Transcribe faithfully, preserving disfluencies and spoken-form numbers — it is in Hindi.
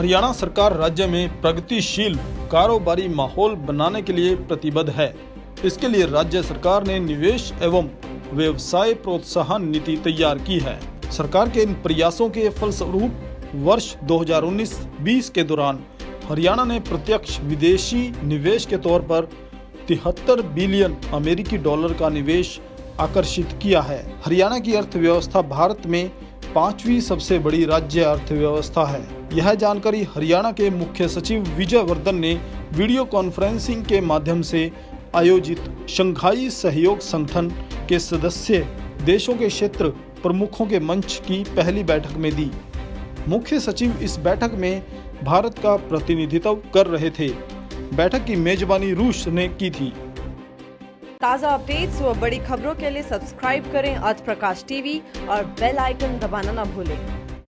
हरियाणा सरकार राज्य में प्रगतिशील कारोबारी माहौल बनाने के लिए प्रतिबद्ध है। इसके लिए राज्य सरकार ने निवेश एवं व्यवसाय प्रोत्साहन नीति तैयार की है। सरकार के इन प्रयासों के फलस्वरूप वर्ष दो हज़ार उन्नीस बीस के दौरान हरियाणा ने प्रत्यक्ष विदेशी निवेश के तौर पर तिहत्तर बिलियन अमेरिकी डॉलर का निवेश आकर्षित किया है। हरियाणा की अर्थव्यवस्था भारत में पांचवी सबसे बड़ी राज्य अर्थव्यवस्था है। यह जानकारी हरियाणा के मुख्य सचिव विजय वर्धन ने वीडियो कॉन्फ्रेंसिंग के माध्यम से आयोजित शंघाई सहयोग संगठन के सदस्य देशों के क्षेत्र प्रमुखों के मंच की पहली बैठक में दी। मुख्य सचिव इस बैठक में भारत का प्रतिनिधित्व कर रहे थे। बैठक की मेजबानी रूस ने की थी। ताज़ा अपडेट्स व बड़ी खबरों के लिए सब्सक्राइब करें आज प्रकाश टीवी और बेल आइकन दबाना न भूलें।